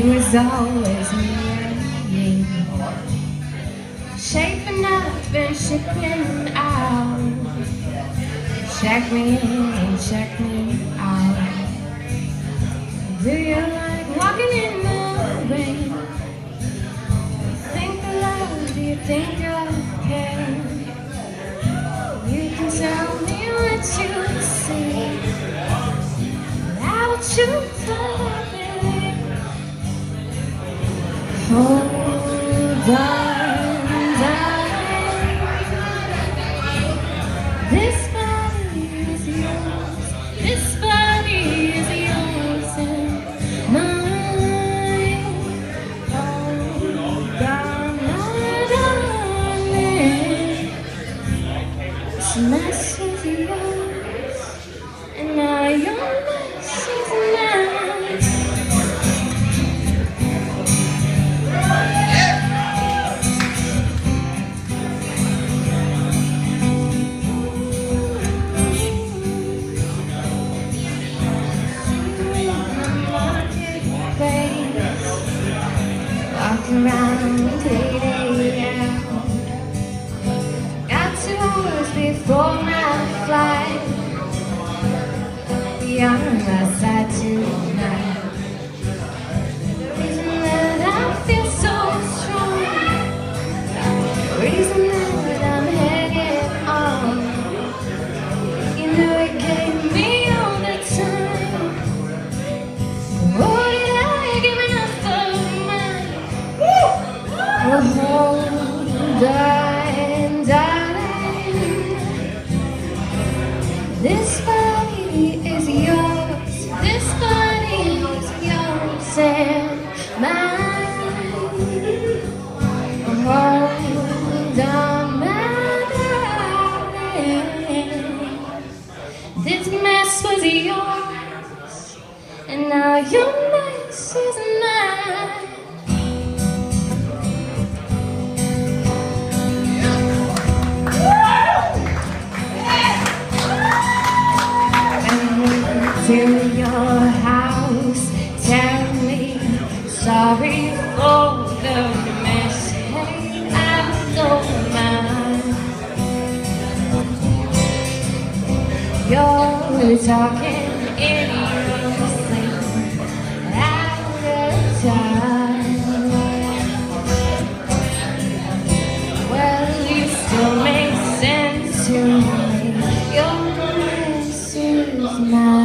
was always near me, shaping up and shipping out. Check me in and check me out. Do you like walking in the rain? Think of love, do you think of pain? You can tell me what you see, without you believe. Hold on, darling. This body is yours. This body is yours and mine. Hold on, darling. This mess is yours, and now your mess is mine. Walking around 8 a.m. Got 2 hours before my flight. Be on my side tonight. The reason that I feel so strong, the reason that I'm headed on, you know it gave me all the time. Oh, did I give enough of mine? Oh, darling, darling, this body is yours, this body is yours and mine. Oh, darling, this mess was yours, and now your mess is mine. To your house, tell me sorry for the mess. Hey, I don't mind. You're talking in your sleep out of time. Well, you still make sense to me. Your mess is mine.